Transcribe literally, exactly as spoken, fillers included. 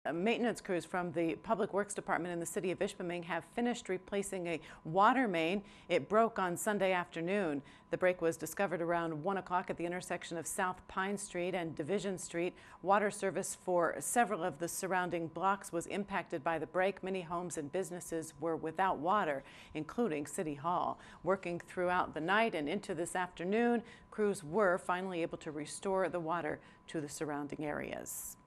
Maintenance crews from the Public Works Department in the city of Ishpeming have finished replacing a water main. It broke on Sunday afternoon. The break was discovered around one o'clock at the intersection of South Pine Street and Division Street. Water service for several of the surrounding blocks was impacted by the break. Many homes and businesses were without water, including City Hall. Working throughout the night and into this afternoon, crews were finally able to restore the water to the surrounding areas.